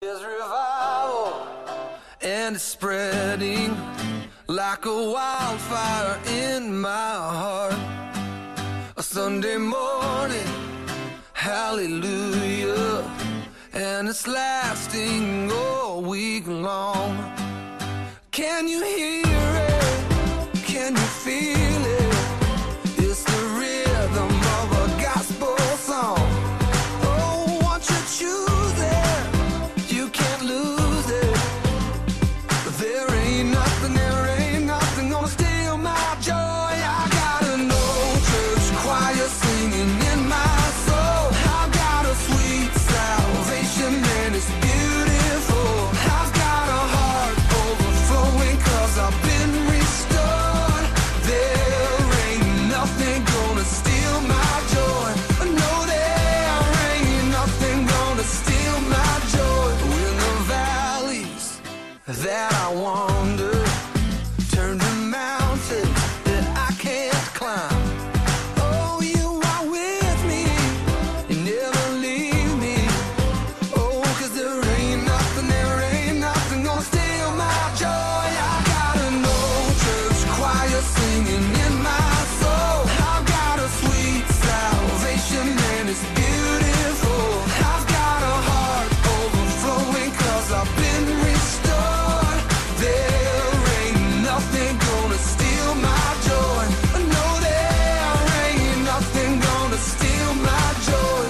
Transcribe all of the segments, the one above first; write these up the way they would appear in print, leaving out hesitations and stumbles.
There's revival, and it's spreading like a wildfire in my heart. A Sunday morning, hallelujah, and it's lasting all week long. Can you hear it? Can you feel it? It's the rhythm of a gospel song. Oh, once you choose it, you can't lose it. There ain't nothing gonna steal my joy. I got an old church choir singing in my soul. I've got a sweet salvation and it's beautiful. I've got a heart overflowing 'cause I've been restored. There ain't nothing gonna steal my joy. No, there ain't nothing gonna steal my joy. In the valleys that I wander, turn to mountains that I can't climb. Oh, you are with me, you never leave me. Oh, 'cause there ain't nothing gonna steal my joy. I got an old church choir singing in my soul. I've got a sweet salvation and it's beautiful. I've got a heart overflowing 'cause I've been restored. There ain't nothing gonna steal my joy. No, there ain't nothing gonna steal my joy.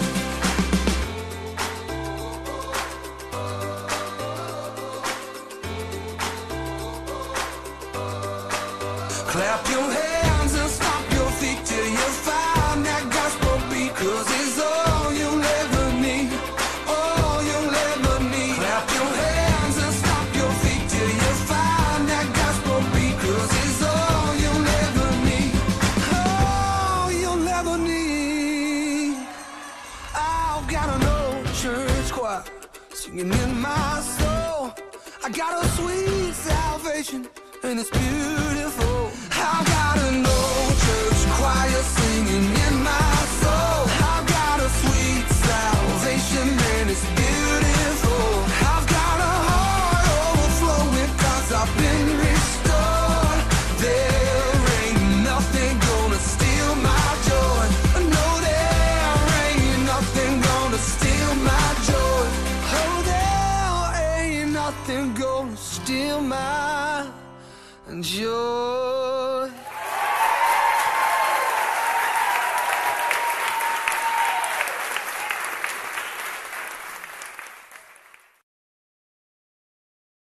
Clap your hands and stomp your feet till you find that gospel beat, 'cause it's all you'll ever need, all you'll ever need. Clap your hands and stomp your feet till you find that gospel beat, 'cause it's all you'll ever need, all you'll ever need. I've got an old church choir singing in my soul. I got a sweet salvation and it's beautiful. I've got an old church choir singing in my soul. I've got a sweet salvation and it's beautiful. I've got a heart overflowing 'cause I've been restored. There ain't nothing gonna steal my joy. No, there ain't nothing gonna steal my joy. Oh, there ain't nothing gonna steal my joy.